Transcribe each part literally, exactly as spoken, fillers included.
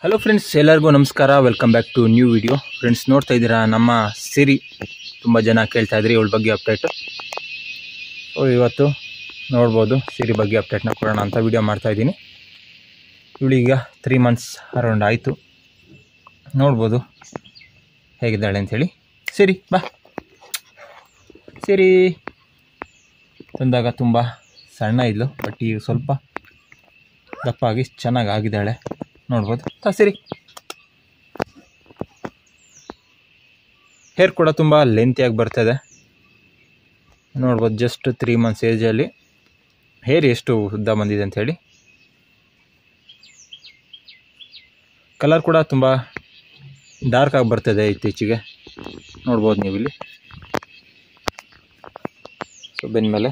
Hello friends, ಎಲ್ಲರಿಗೂ ನಮಸ್ಕಾರ. Welcome back to new video. Friends, ನೋಡ್ತಾ ಇದ್ದೀರಾ ನಮ್ಮ ಸಿರಿ. ತುಂಬ ಜನ ಕೇಳ್ತಾ ಇದ್ರಿ ಇವಳ ಬಗ್ಗೆ ಅಪ್ಡೇಟು. ಸೊ ಇವತ್ತು ನೋಡ್ಬೋದು ಸಿರಿ ಬಗ್ಗೆ ಅಪ್ಡೇಟ್ನ ಕೊಡೋಣ ಅಂತ ವಿಡಿಯೋ ಮಾಡ್ತಾಯಿದ್ದೀನಿ. ಇವಳೀಗ ತ್ರೀ ಮಂತ್ಸ್ ಅರೌಂಡ್ ಆಯಿತು. ನೋಡ್ಬೋದು ಹೇಗಿದ್ದಾಳೆ ಅಂಥೇಳಿ. ಸಿರಿ ಬಾ. ಸಿರಿ ತಂದಾಗ ತುಂಬ ಸಣ್ಣ ಇದ್ಲು, ಬಟ್ ಈಗ ಸ್ವಲ್ಪ ದಪ್ಪಾಗಿ ಚೆನ್ನಾಗಿ ಆಗಿದ್ದಾಳೆ. ನೋಡ್ಬೋದು. ತಾ ಸಿರಿ. ಹೇರ್ ಕೂಡ ತುಂಬ ಲೆಂತಿಯಾಗಿ ಬರ್ತದೆ. ನೋಡ್ಬೋದು, ಜಸ್ಟ್ ತ್ರೀ ಮಂತ್ಸ್ ಏಜಲ್ಲಿ ಹೇರ್ ಎಷ್ಟು ಉದ್ದ ಬಂದಿದೆ ಅಂಥೇಳಿ. ಕಲರ್ ಕೂಡ ತುಂಬ ಡಾರ್ಕ್ ಆಗಿ ಬರ್ತದೆ ಇತ್ತೀಚೆಗೆ. ನೋಡ್ಬೋದು ನೀವಿಲ್ಲಿ. ಸೊ ಬೆನ್ನ ಮೇಲೆ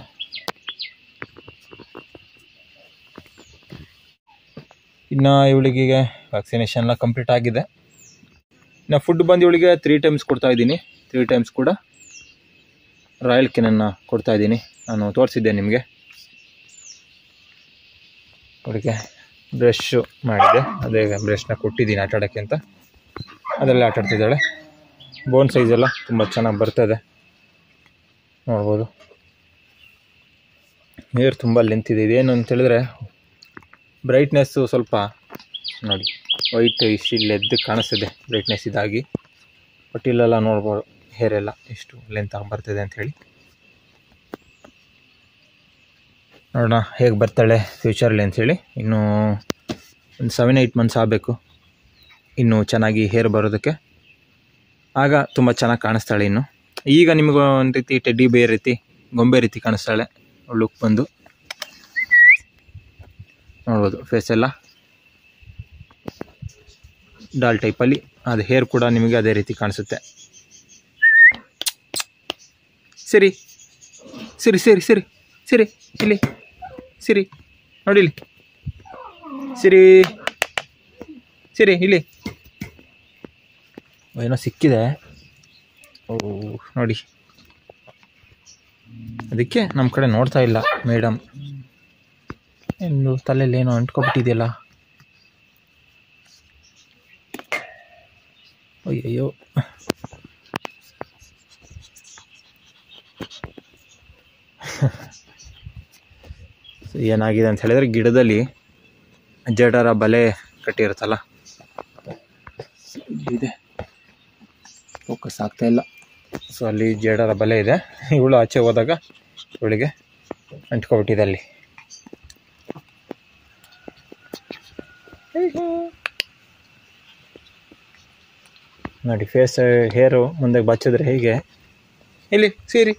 ಇನ್ನು ಇವಳಿಗೆ ವ್ಯಾಕ್ಸಿನೇಷನ್ ಎಲ್ಲ ಕಂಪ್ಲೀಟ್ ಆಗಿದೆ. ಇನ್ನು ಫುಡ್ ಬಂದು ಇವಳಿಗೆ ತ್ರೀ ಟೈಮ್ಸ್ ಕೊಡ್ತಾಯಿದ್ದೀನಿ. ತ್ರೀ ಟೈಮ್ಸ್ ಕೂಡ ರಾಯಲ್ ಕೆನನ್ನು ಕೊಡ್ತಾಯಿದ್ದೀನಿ. ನಾನು ತೋರಿಸಿದ್ದೆ ನಿಮಗೆ. ಅವಳಿಗೆ ಬ್ರಷ್ ಮಾಡಿದೆ, ಅದೇ ಬ್ರಷ್ನ ಕೊಟ್ಟಿದ್ದೀನಿ ಆಟ ಆಡೋಕ್ಕೆ ಅಂತ. ಅದರಲ್ಲೇ ಆಟ ಆಡ್ತಿದ್ದಾಳೆ. ಬೋನ್ ಸೈಜೆಲ್ಲ ತುಂಬ ಚೆನ್ನಾಗಿ ಬರ್ತದೆ. ನೋಡ್ಬೋದು. ಹೇರ್ ತುಂಬ ಲೆಂತ್ ಇದೆ. ಇದೇನು ಅಂತೇಳಿದ್ರೆ ಬ್ರೈಟ್ನೆಸ್ಸು ಸ್ವಲ್ಪ ನೋಡಿ ವೈಟ್ ಇಷ್ಟಿಲ್ಲಿ ಎದ್ದು ಕಾಣಿಸ್ತಿದೆ, ಬ್ರೈಟ್ನೆಸ್ ಇದಾಗಿ. ಬಟ್ ಇಲ್ಲೆಲ್ಲ ನೋಡ್ಬೋದು ಹೇರೆಲ್ಲ ಎಷ್ಟು ಲೆಂತ್ ಆಗಿ ಬರ್ತಿದೆ ಅಂಥೇಳಿ. ನೋಡೋಣ ಹೇಗೆ ಬರ್ತಾಳೆ ಫ್ಯೂಚರಲ್ಲಿ ಅಂಥೇಳಿ. ಇನ್ನೂ ಒಂದು ಸೆವೆನ್ ಏಯ್ಟ್ ಮಂತ್ಸ್ ಆಗಬೇಕು ಇನ್ನೂ ಚೆನ್ನಾಗಿ ಹೇರ್ ಬರೋದಕ್ಕೆ. ಆಗ ತುಂಬ ಚೆನ್ನಾಗಿ ಕಾಣಿಸ್ತಾಳೆ. ಇನ್ನು ಈಗ ನಿಮಗೆ ಒಂದು ರೀತಿ ಟೆಡ್ಡಿ ಬೇರ್ ರೀತಿ, ಗೊಂಬೆ ರೀತಿ ಕಾಣಿಸ್ತಾಳೆ ಲುಕ್ ಬಂದು. ನೋಡ್ಬೋದು ಫೇಸ್ ಎಲ್ಲ ಡಾಲ್ ಟೈಪಲ್ಲಿ. ಅದು ಹೇರ್ ಕೂಡ ನಿಮಗೆ ಅದೇ ರೀತಿ ಕಾಣಿಸುತ್ತೆ. ಸಿರಿ ಸಿರಿ ಸಿರಿ ಸಿರಿ ಸಿರಿ ಇಲ್ಲಿ ಸಿರಿ ನೋಡಿ, ಇಲ್ಲಿ ಸಿರಿ ಸಿರಿ ಇಲ್ಲಿ ಏನೋ ಸಿಕ್ಕಿದೆ. ಓ ನೋಡಿ, ಅದಕ್ಕೆ ನಮ್ಮ ಕಡೆ ನೋಡ್ತಾ ಇಲ್ಲ ಮೇಡಮ್. ಇನ್ನು ತಲೆಯಲ್ಲಿ ಏನೋ ಅಂಟ್ಕೊಬಿಟ್ಟಿದೆಯಲ್ಲ. ಅಯ್ಯಯ್ಯೋ. ಏನಾಗಿದೆ ಅಂತ ಹೇಳಿದ್ರೆ, ಗಿಡದಲ್ಲಿ ಜಠರ ಬಲೆ ಕಟ್ಟಿರುತ್ತಲ್ಲ, ಇದೆ. ಫೋಕಸ್ ಆಗ್ತಾ ಇಲ್ಲ. ಸೊ ಅಲ್ಲಿ ಜೇಡರ ಬಲೆ ಇದೆ. ಇವಳು ಆಚೆ ಹೋದಾಗ ಇವಳಿಗೆ ಅಂಟ್ಕೊಬಿಟ್ಟಿದೆ ಅಲ್ಲಿ. ನೋಡಿ ಫೇಸ್ ಹೇರು ಮುಂದೆ ಬಚ್ಚಿದ್ರೆ ಹೇಗೆ. ಇಲ್ಲಿ ಸೀರಿ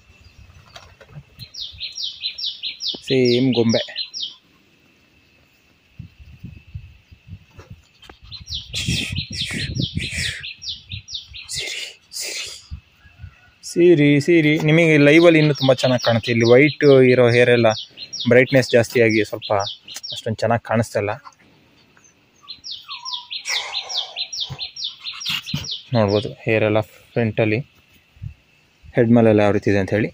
ಸೇಮ್ ಗೊಂಬೆ. ಸೀರಿ ಸೀರಿ ನಿಮಗೆ ಲೈವಲ್ಲಿ ಇನ್ನೂ ತುಂಬ ಚೆನ್ನಾಗಿ ಕಾಣುತ್ತೆ. ಇಲ್ಲಿ ವೈಟ್ ಇರೋ ಹೇರೆಲ್ಲ ಬ್ರೈಟ್ನೆಸ್ ಜಾಸ್ತಿಯಾಗಿ ಸ್ವಲ್ಪ ಅಷ್ಟೊಂದು ಚೆನ್ನಾಗಿ ಕಾಣಿಸ್ತಲ್ಲ. ನೋಡ್ಬೋದು ಹೇರೆಲ್ಲ ಫ್ರಂಟಲ್ಲಿ, ಹೆಡ್ ಮೇಲೆಲ್ಲ ಯಾವ ರೀತಿ ಇದೆ ಅಂಥೇಳಿ.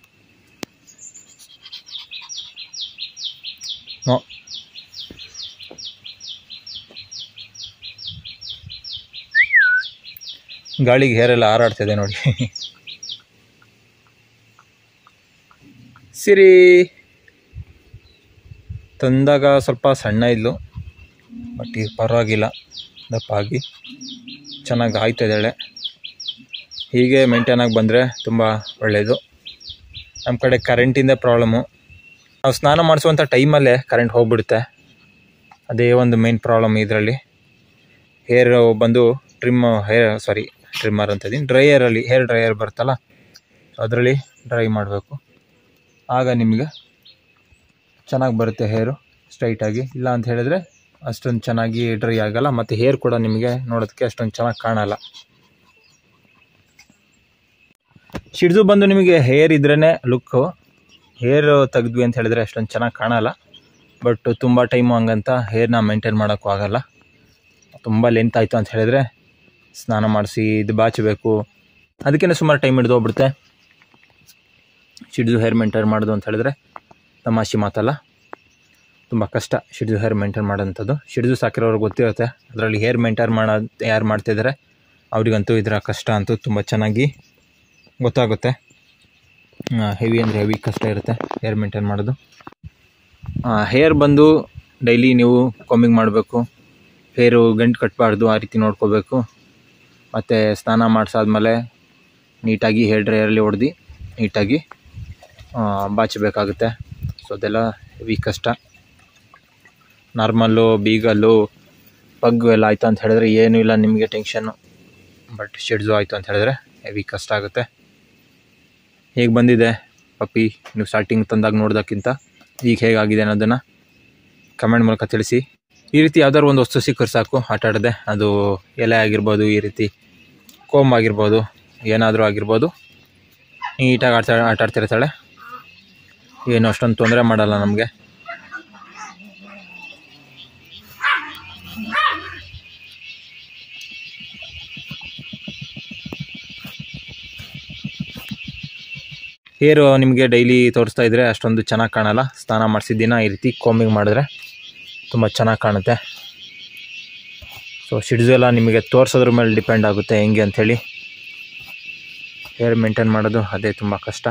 ನೋ ಗಾಳಿಗೆ ಹೇರೆಲ್ಲ ಹಾರಾಡ್ತಿದೆ ನೋಡಿ. ಸಿರಿ ತಂದಾಗ ಸ್ವಲ್ಪ ಸಣ್ಣ ಇದ್ಲು, ಬಟ್ ಈಗ ಪರವಾಗಿಲ್ಲ, ದಪ್ಪಾಗಿ ಚೆನ್ನಾಗಿ ಆಯ್ತಿದ್ದಾಳೆ. ಹೀಗೆ ಮೇಂಟೈನ್ ಆಗಿ ಬಂದರೆ ತುಂಬ ಒಳ್ಳೆಯದು. ನಮ್ಮ ಕಡೆ ಕರೆಂಟಿಂದ ಪ್ರಾಬ್ಲಮ್ಮು. ನಾವು ಸ್ನಾನ ಮಾಡಿಸುವಂಥ ಟೈಮಲ್ಲೇ ಕರೆಂಟ್ ಹೋಗಿಬಿಡುತ್ತೆ. ಅದೇ ಒಂದು ಮೇನ್ ಪ್ರಾಬ್ಲಮ್ ಇದರಲ್ಲಿ. ಹೇರ್ ಬಂದು ಟ್ರಿಮ್ ಹೇರ್ ಸಾರಿ ಟ್ರಿಮ್ಮರ್ ಅಂತಿದ್ದೀನಿ, ಡ್ರೈಯರಲ್ಲಿ ಹೇರ್ ಡ್ರೈಯರ್ ಬರುತ್ತಲ್ಲ, ಅದರಲ್ಲಿ ಡ್ರೈ ಮಾಡಬೇಕು. ಆಗ ನಿಮಗೆ ಚೆನ್ನಾಗಿ ಬರುತ್ತೆ ಹೇರು ಸ್ಟ್ರೈಟಾಗಿ. ಇಲ್ಲ ಅಂತ ಹೇಳಿದ್ರೆ ಅಷ್ಟೊಂದು ಚೆನ್ನಾಗಿ ಡ್ರೈ ಆಗಲ್ಲ, ಮತ್ತು ಹೇರ್ ಕೂಡ ನಿಮಗೆ ನೋಡೋದಕ್ಕೆ ಅಷ್ಟೊಂದು ಚೆನ್ನಾಗಿ ಕಾಣಲ್ಲ. ಶಿಡ್ಸು ಬಂದು ನಿಮಗೆ ಹೇರ್ ಇದ್ರೇ ಲುಕ್ಕು. ಹೇರ್ ತೆಗೆದ್ವಿ ಅಂತ ಹೇಳಿದ್ರೆ ಅಷ್ಟೊಂದು ಚೆನ್ನಾಗಿ ಕಾಣಲ್ಲ. ಬಟ್ ತುಂಬ ಟೈಮು ಹಂಗಂತ ಹೇರ್ನ ಮೇಂಟೈನ್ ಮಾಡೋಕ್ಕೂ ಆಗಲ್ಲ. ತುಂಬ ಲೆಂತ್ ಆಯಿತು ಅಂತ ಹೇಳಿದ್ರೆ ಸ್ನಾನ ಮಾಡಿಸಿ ಇದು ಬಾಚಬೇಕು, ಅದಕ್ಕೇ ಸುಮಾರು ಟೈಮ್ ಹಿಡಿದು ಹೋಗ್ಬಿಡುತ್ತೆ. ಶಿಡ್ಸು ಹೇರ್ ಮೇಂಟೈನ್ ಮಾಡೋದು ಅಂತ ಹೇಳಿದ್ರೆ ತಮಾಷೆ ಮಾತಲ್ಲ. ತುಂಬ ಕಷ್ಟ ಶಿಡ್ಜು ಹೇರ್ ಮೇಂಟೈನ್ ಮಾಡೋಂಥದ್ದು. ಶಿಡ್ಜು ಸಾಕಿರೋರಿಗೆ ಗೊತ್ತಿರುತ್ತೆ, ಅದರಲ್ಲಿ ಹೇರ್ ಮೇಂಟೈನ್ ಮಾಡೋದು ಯಾರು ಮಾಡ್ತಿದ್ದಾರೆ ಅವರಿಗಂತೂ ಇದರ ಕಷ್ಟ ಅಂತೂ ತುಂಬ ಚೆನ್ನಾಗಿ ಗೊತ್ತಾಗುತ್ತೆ. ಹೆವಿ ಅಂದರೆ ಹೆವಿ ಕಷ್ಟ ಇರುತ್ತೆ ಹೇರ್ ಮೇಂಟೈನ್ ಮಾಡೋದು. ಹೇರ್ ಬಂದು ಡೈಲಿ ನೀವು ಕಾಂಬಿಂಗ್ ಮಾಡಬೇಕು, ಹೇರು ಗಂಟು ಕಟ್ಟಬಾರ್ದು, ಆ ರೀತಿ ನೋಡ್ಕೋಬೇಕು. ಮತ್ತು ಸ್ನಾನ ಮಾಡಿಸಾದ್ಮೇಲೆ ನೀಟಾಗಿ ಹೇರ್ ಡ್ರೈಯರಲ್ಲಿ ಹೊಡೆದು ನೀಟಾಗಿ ಬಾಚಬೇಕಾಗುತ್ತೆ. ಸೊ ಅದೆಲ್ಲ ಹೆವಿ ಕಷ್ಟ. ನಾರ್ಮಲ್ಲು ಬೀಗಲ್ಲು ಪಗ್ಗು ಎಲ್ಲ ಆಯಿತು ಅಂತ ಹೇಳಿದ್ರೆ ಏನೂ ಇಲ್ಲ ನಿಮಗೆ ಟೆನ್ಷನ್ನು. ಬಟ್ ಶಿಡ್ಜು ಆಯಿತು ಅಂತ ಹೇಳಿದ್ರೆ ಹೆವಿ ಕಷ್ಟ ಆಗುತ್ತೆ. ಹೇಗೆ ಬಂದಿದೆ ಪಪ್ಪಿ ನೀವು ಸ್ಟಾರ್ಟಿಂಗ್ ತಂದಾಗ ನೋಡೋದಕ್ಕಿಂತ ಈಗ ಹೇಗಾಗಿದೆ ಅನ್ನೋದನ್ನು ಕಮೆಂಟ್ ಮೂಲಕ ತಿಳಿಸಿ. ಈ ರೀತಿ ಯಾವ್ದಾದ್ರು ಒಂದು ವಸ್ತು ಸಿಕ್ಕರೆ ಸಾಕು ಆಟ ಆಡದೆ, ಅದು ಎಲೆ ಆಗಿರ್ಬೋದು, ಈ ರೀತಿ ಕೋಂಬ್ ಆಗಿರ್ಬೋದು, ಏನಾದರೂ ಆಗಿರ್ಬೋದು, ನೀಟಾಗಿ ಆಟ ಆಟ ಆಡ್ತಿರ್ತಾಳೆ. ಏನು ಅಷ್ಟೊಂದು ತೊಂದರೆ ಮಾಡಲ್ಲ ನಮಗೆ. ಹೇರು ನಿಮಗೆ ಡೈಲಿ ತೋರಿಸ್ತಾ ಇದ್ದರೆ ಅಷ್ಟೊಂದು ಚೆನ್ನಾಗಿ ಕಾಣಲ್ಲ. ಸ್ನಾನ ಮಾಡಿಸಿದ್ದಿನ ಈ ರೀತಿ ಕೋಂಬಿಂಗ್ ಮಾಡಿದ್ರೆ ತುಂಬ ಚೆನ್ನಾಗಿ ಕಾಣುತ್ತೆ. ಸೊ ಶಿಡ್ಜು ಎಲ್ಲ ನಿಮಗೆ ತೋರಿಸೋದ್ರ ಮೇಲೆ ಡಿಪೆಂಡ್ ಆಗುತ್ತೆ ಹೆಂಗೆ ಅಂಥೇಳಿ. ಹೇರ್ ಮೇಂಟೈನ್ ಮಾಡೋದು ಅದೇ ತುಂಬ ಕಷ್ಟ.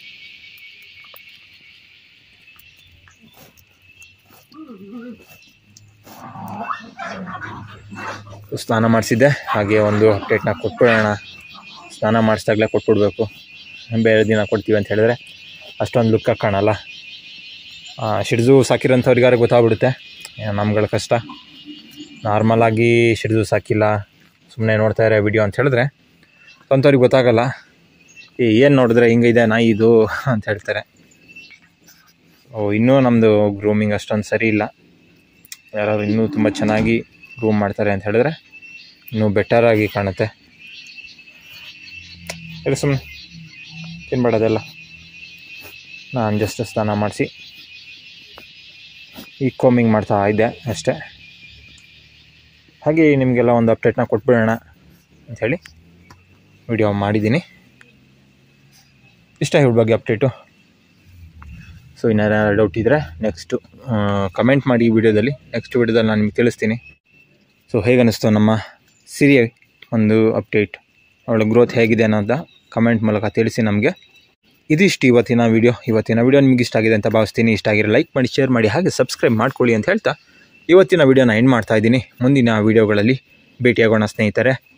ಸ್ನಾನ ಮಾಡಿಸಿದ್ದೆ, ಹಾಗೆ ಒಂದು ಅಪ್ಡೇಟ್ನ ಕೊಟ್ಬಿಡೋಣ. ಸ್ನಾನ ಮಾಡಿಸಿದಾಗಲೇ ಕೊಟ್ಬಿಡ್ಬೇಕು, ಬೇರೆ ದಿನ ಕೊಡ್ತೀವಿ ಅಂತ ಹೇಳಿದ್ರೆ ಅಷ್ಟೊಂದು ಲುಕ್ಕಾಗಿ ಕಾಣಲ್ಲ. ಶಿಡ್ಜು ಸಾಕಿರೋಂಥವ್ರಿಗಾರು ಗೊತ್ತಾಗ್ಬಿಡುತ್ತೆ ನಮ್ಗಳ ಕಷ್ಟ. ನಾರ್ಮಲಾಗಿ ಶಿಡ್ಜು ಸಾಕಿಲ್ಲ, ಸುಮ್ಮನೆ ನೋಡ್ತಾ ಇರೋ ವಿಡಿಯೋ ಅಂತ ಹೇಳಿದ್ರೆ ಅಂಥವ್ರಿಗೆ ಗೊತ್ತಾಗಲ್ಲ. ಏನು ನೋಡಿದ್ರೆ ಹಿಂಗಿದೆ ನಾಯಿ ಇದು ಅಂತ ಹೇಳ್ತಾರೆ. ಓ ಇನ್ನೂ ನಮ್ಮದು ಗ್ರೂಮಿಂಗ್ ಅಷ್ಟೊಂದು ಸರಿ ಇಲ್ಲ. ಯಾರಾದ್ರು ಇನ್ನೂ ತುಂಬ ಚೆನ್ನಾಗಿ ಗ್ರೂಮ್ ಮಾಡ್ತಾರೆ ಅಂತ ಹೇಳಿದ್ರೆ ಇನ್ನೂ ಬೆಟರಾಗಿ ಕಾಣುತ್ತೆ. ಇಲ್ಲ ಸುಮ್ಮನೆ ತಿನ್ಬೇಡೋದೆಲ್ಲ. ನಾನು ಜಸ್ಟ್ ಸ್ನಾನ ಮಾಡಿಸಿ ಈ ಕೋಮಿಂಗ್ ಮಾಡ್ತಾ ಇದ್ದೆ ಅಷ್ಟೇ. ಹಾಗೆ ನಿಮಗೆಲ್ಲ ಒಂದು ಅಪ್ಡೇಟ್ನ ಕೊಟ್ಬಿಡೋಣ ಅಂಥೇಳಿ ವಿಡಿಯೋ ಮಾಡಿದ್ದೀನಿ. ಇಷ್ಟ ಇವ್ರ ಬಗ್ಗೆ ಅಪ್ಡೇಟು. ಸೊ ಇನ್ನೇನಾದ್ರು ಡೌಟ್ ಇದ್ದರೆ ನೆಕ್ಸ್ಟು ಕಮೆಂಟ್ ಮಾಡಿ ಈ ವಿಡಿಯೋದಲ್ಲಿ. ನೆಕ್ಸ್ಟ್ ವಿಡಿಯೋದಲ್ಲಿ ನಾನು ನಿಮ್ಗೆ ತಿಳಿಸ್ತೀನಿ. ಸೊ ಹೇಗೆ ಅನ್ನಿಸ್ತು ನಮ್ಮ ಸಿರಿ ಒಂದು ಅಪ್ಡೇಟ್, ಅವಳ ಗ್ರೋತ್ ಹೇಗಿದೆ ಅನ್ನೋದ ಕಮೆಂಟ್ ಮೂಲಕ ತಿಳಿಸಿ ನಮಗೆ. ಇದಿಷ್ಟು ಇವತ್ತಿನ ವೀಡಿಯೋ. ಇವತ್ತಿನ ವೀಡಿಯೋ ನಿಮ್ಗೆ ಇಷ್ಟ ಆಗಿದೆ ಅಂತ ಭಾವಿಸ್ತೀನಿ. ಇಷ್ಟ ಆಗಿರೋ ಲೈಕ್ ಮಾಡಿ, ಶೇರ್ ಮಾಡಿ, ಹಾಗೆ ಸಬ್ಸ್ಕ್ರೈಬ್ ಮಾಡ್ಕೊಳ್ಳಿ ಅಂತ ಹೇಳ್ತಾ ಇವತ್ತಿನ ವೀಡಿಯೋನ ಎಂಡ್ ಮಾಡ್ತಾ ಇದ್ದೀನಿ. ಮುಂದಿನ ವೀಡಿಯೋಗಳಲ್ಲಿ ಭೇಟಿಯಾಗೋಣ ಸ್ನೇಹಿತರೆ.